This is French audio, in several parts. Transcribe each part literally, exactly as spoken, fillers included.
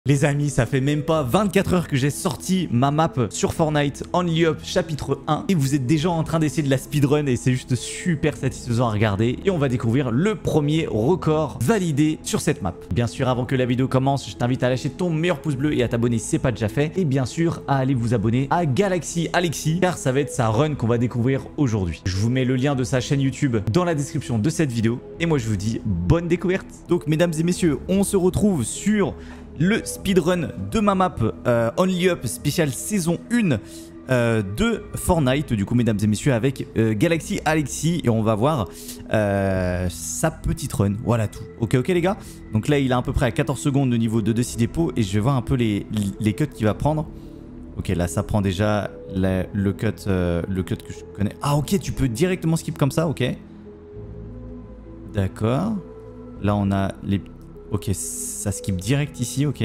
Les amis, ça fait même pas vingt-quatre heures que j'ai sorti ma map sur Fortnite Only Up chapitre un et vous êtes déjà en train d'essayer de la speedrun et c'est juste super satisfaisant à regarder et on va découvrir le premier record validé sur cette map. Bien sûr, avant que la vidéo commence, je t'invite à lâcher ton meilleur pouce bleu et à t'abonner si c'est pas déjà fait et bien sûr à aller vous abonner à Galaxy Alexis car ça va être sa run qu'on va découvrir aujourd'hui. Je vous mets le lien de sa chaîne YouTube dans la description de cette vidéo et moi je vous dis bonne découverte. Donc mesdames et messieurs, on se retrouve sur le speedrun de ma map euh, Only Up spécial saison un euh, de Fortnite, du coup mesdames et messieurs, avec euh, Galaxy Alexis et on va voir euh, sa petite run, voilà tout. Ok ok les gars, donc là il est à peu près à quatorze secondes au niveau de Deci Depot et je vais voir un peu les, les cuts qu'il va prendre. Ok, là ça prend déjà la, le, cut, euh, le cut que je connais. Ah ok, tu peux directement skip comme ça, ok. D'accord. Là on a les... Ok, ça skip direct ici, ok.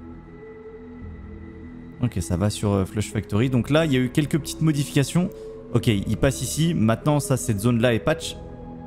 Ok, ça va sur euh, Flush Factory. Donc là, il y a eu quelques petites modifications. Ok, il passe ici. Maintenant, ça, cette zone-là est patch.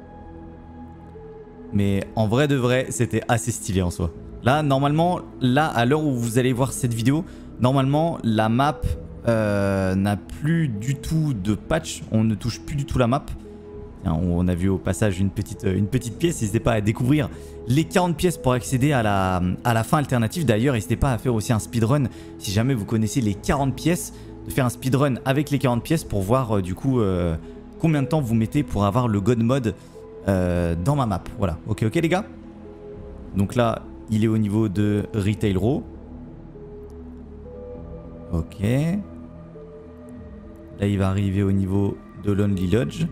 Mais en vrai de vrai, c'était assez stylé en soi. Là, normalement, là, à l'heure où vous allez voir cette vidéo, normalement, la map euh, n'a plus du tout de patch. On ne touche plus du tout la map. On a vu au passage une petite, une petite pièce. N'hésitez pas à découvrir les quarante pièces pour accéder à la, à la fin alternative. D'ailleurs, n'hésitez pas à faire aussi un speedrun si jamais vous connaissez les quarante pièces. De faire un speedrun avec les quarante pièces pour voir euh, du coup euh, combien de temps vous mettez pour avoir le God Mode euh, dans ma map. Voilà, ok, ok les gars. Donc là, il est au niveau de Retail Row. Ok. Là, il va arriver au niveau de Lonely Lodge.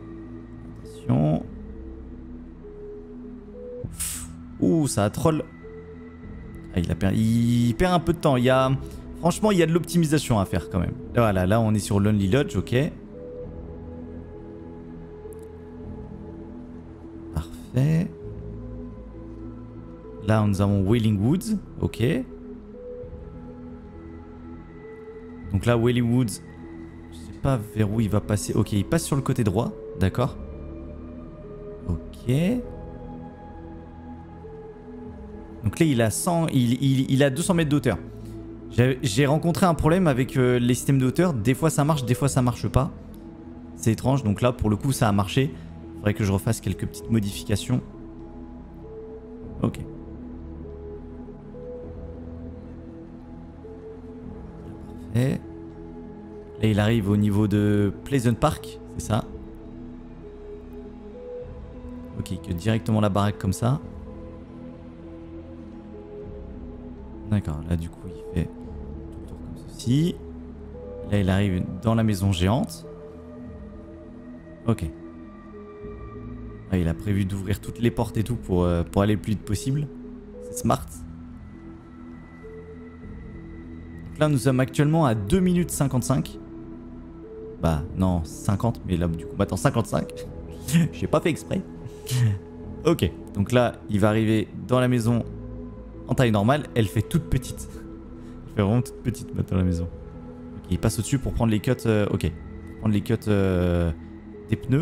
Ouh, ça a troll. Ah, il, a per... il perd un peu de temps. Il y a... Franchement, il y a de l'optimisation à faire quand même. Voilà, là on est sur Lonely Lodge, ok. Parfait. Là nous avons Wailing Woods, ok. Donc là, Wailing Woods, je sais pas vers où il va passer. Ok, il passe sur le côté droit, d'accord. Ok. Donc là il a cent, il, il, il a deux cents mètres d'auteur. J'ai rencontré un problème avec euh, les systèmes de hauteur. Des fois ça marche, des fois ça marche pas. C'est étrange. Donc là pour le coup ça a marché. Il faudrait que je refasse quelques petites modifications. Ok. Parfait. Là il arrive au niveau de Pleasant Park, c'est ça. Ok, que directement la baraque comme ça. D'accord, là du coup il fait tout le tour comme ceci. Là il arrive dans la maison géante. Ok. Ah, il a prévu d'ouvrir toutes les portes et tout pour, euh, pour aller le plus vite possible. C'est smart. Donc là nous sommes actuellement à deux minutes cinquante-cinq. Bah non, cinquante, mais là du coup maintenant cinquante-cinq. J'ai pas fait exprès. Ok, donc là il va arriver dans la maison en taille normale. Elle fait toute petite. Elle fait vraiment toute petite maintenant la maison. Ok, il passe au dessus pour prendre les cuts. Euh, ok, pour prendre les cuts euh, des pneus.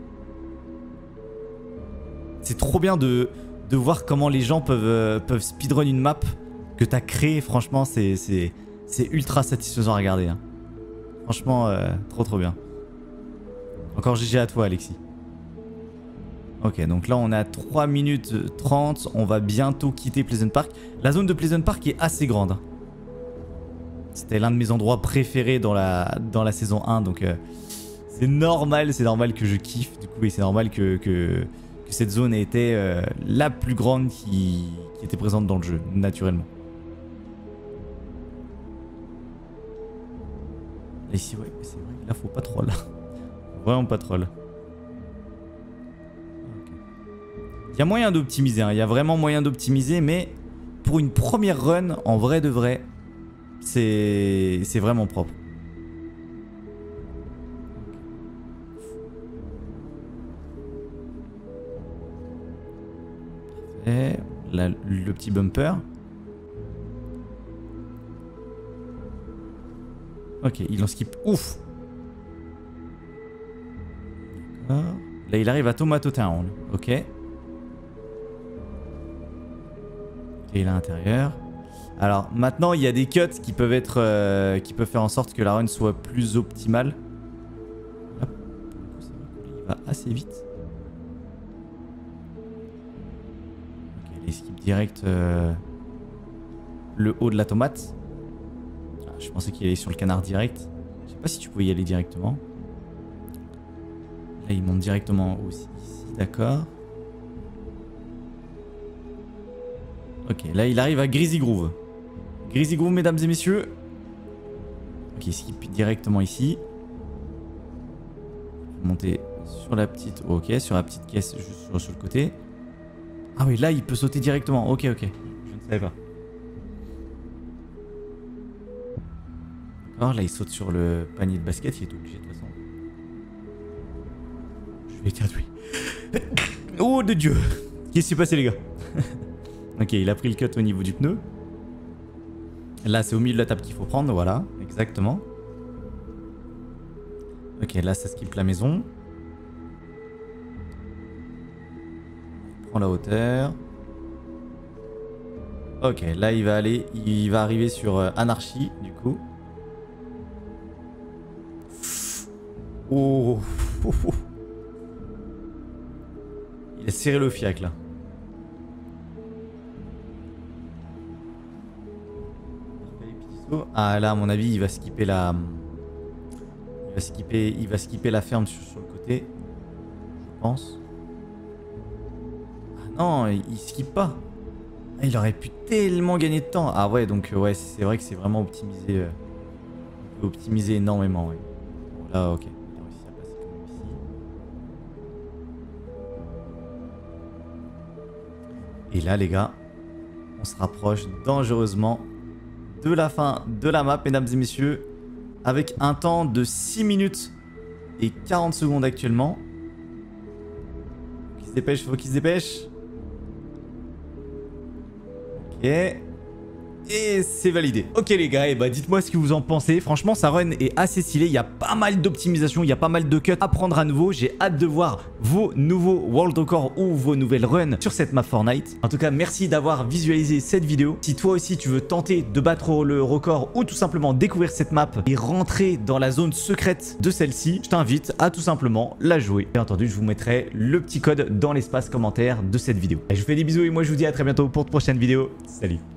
C'est trop bien de, de voir comment les gens peuvent, euh, peuvent speedrun une map que tu as créée. Franchement, c'est ultra satisfaisant à regarder. Hein. Franchement, euh, trop trop bien. Encore G G à toi, Alexis. Ok, donc là on est à trois minutes trente, on va bientôt quitter Pleasant Park. La zone de Pleasant Park est assez grande. C'était l'un de mes endroits préférés dans la, dans la saison un, donc euh, c'est normal, c'est normal que je kiffe, du coup, et c'est normal que, que, que cette zone ait été euh, la plus grande qui, qui était présente dans le jeu, naturellement. Là, ici, ouais, c'est vrai que là faut pas troll. Vraiment pas troll. Il y a moyen d'optimiser, hein. Il y a vraiment moyen d'optimiser, mais pour une première run, en vrai de vrai, c'est vraiment propre. Et là, le petit bumper. Ok, il en skip. Ouf. D'accord. Là, il arrive à Tomato Town. Ok. Et là à l'intérieur. Alors maintenant, il y a des cuts qui peuvent être, euh, qui peuvent faire en sorte que la run soit plus optimale. Là, c'est vrai que là, il va assez vite. Ok, il esquive direct euh, le haut de la tomate. Ah, je pensais qu'il allait sur le canard direct. Je sais pas si tu pouvais y aller directement. Là, il monte directement aussi ici, d'accord. Ok, là, il arrive à Greasy Groove. Greasy Groove, mesdames et messieurs. Ok, il skip directement ici. Monter sur la petite... Ok, sur la petite caisse juste sur, sur le côté. Ah oui, là, il peut sauter directement. Ok, ok. Je ne savais pas. D'accord, là, il saute sur le panier de basket. Il est obligé de toute façon. Je vais éternuer. Oh de Dieu. Qu'est-ce qui s'est passé, les gars? Ok, il a pris le cut au niveau du pneu. Là, c'est au milieu de la table qu'il faut prendre, voilà, exactement. Ok, là, ça skip la maison. On prend la hauteur. Ok, là, il va aller, il va arriver sur euh, Anarchy, du coup. Oh, oh, oh. Il a serré le fiac, là. Ah là à mon avis il va skipper la il va skipper il va skipper la ferme sur, sur le côté je pense. Ah non il, il skip pas. Ah, il aurait pu tellement gagner de temps. Ah ouais donc ouais c'est vrai que c'est vraiment optimisé euh, on peut optimiser énormément ouais. Bon, là ok il a réussi à passer comme ici. Et là les gars on se rapproche dangereusement de la fin de la map, mesdames et messieurs, avec un temps de six minutes et quarante secondes actuellement. Faut qu'il se dépêche, faut qu'il se dépêche. Ok. Et c'est validé. Ok les gars, et bah dites-moi ce que vous en pensez. Franchement, sa run est assez stylée. Il y a pas mal d'optimisation, il y a pas mal de cuts à prendre à nouveau. J'ai hâte de voir vos nouveaux World Records ou vos nouvelles runs sur cette map Fortnite. En tout cas, merci d'avoir visualisé cette vidéo. Si toi aussi tu veux tenter de battre le record ou tout simplement découvrir cette map et rentrer dans la zone secrète de celle-ci, je t'invite à tout simplement la jouer. Bien entendu, je vous mettrai le petit code dans l'espace commentaire de cette vidéo. Et je vous fais des bisous et moi je vous dis à très bientôt pour de prochaines vidéos. Salut.